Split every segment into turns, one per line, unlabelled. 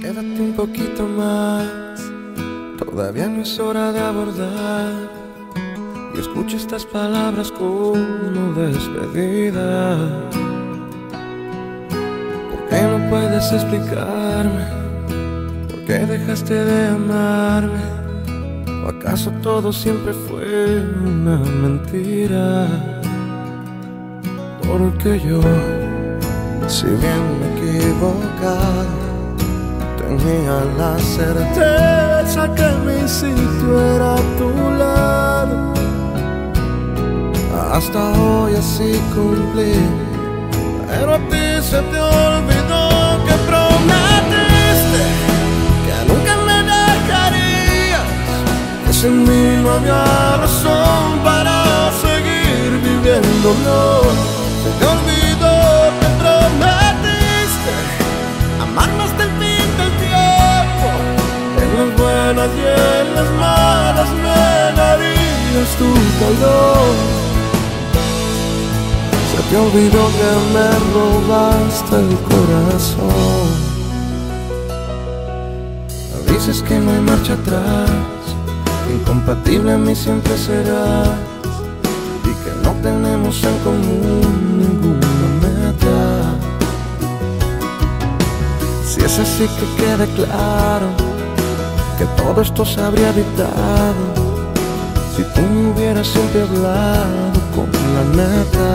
Quédate un poquito más, todavía no es hora de abordar. Y escucha estas palabras como despedida. ¿Por qué no puedes explicarme por qué dejaste de amarme? ¿O acaso todo siempre fue una mentira? Porque yo, si bien me he equivocado, tenía la certeza que mi sitio era a tu lado. Hasta hoy así cumplí, pero a ti se te olvidó que prometiste que nunca me dejarías, que sin mí no había razón para seguir viviendo. No, se te olvidó que prometiste amarme hasta el fin del tiempo. En las buenas y en las malas me darías tu calor. Se te olvidó que me robaste el corazón. Dices que no hay marcha atrás, que incompatible a mí siempre serás, y que no tenemos en común ninguna meta. Si es así, que quede claro que todo esto se habría evitado si tú me hubieras siempre hablado con la neta.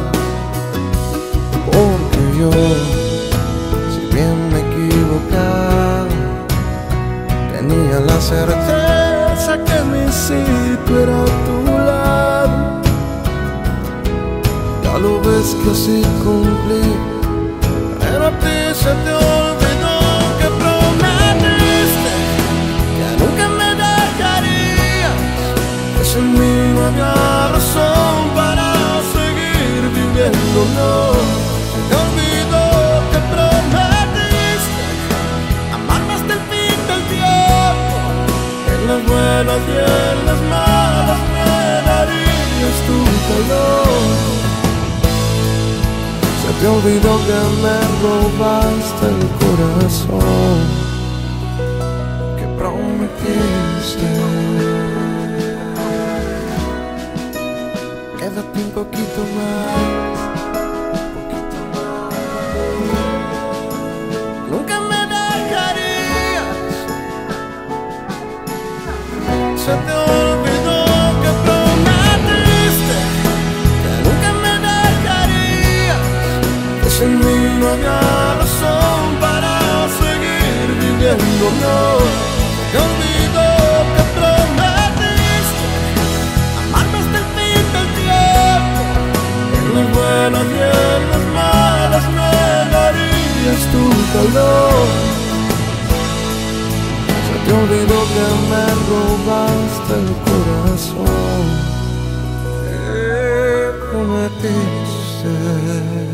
Porque yo, si bien me he equivocado, tenía la certeza que mi sitio era a tu lado. Ya lo ves que así cumplí, pero a ti se te olvidó que prometiste que nunca me dejarías, que sin mí no había razón para seguir viviendo. No, se te olvidó que prometiste amarme hasta el fin del tiempo. En las buenas y en las malas me darías tu calor. Se te olvidó que me robaste el corazón, que prometiste. Quédate un poquito más, nunca me dejarías. Se te olvidó que prometiste que nunca me dejarías, que sin mí no había razón para seguir viviendo. No, se te olvidó que prometiste amarme hasta el fin del tiempo. En las buenas y en las malas me darías tu calor. Se te olvidó que me robaste el corazón, que prometiste.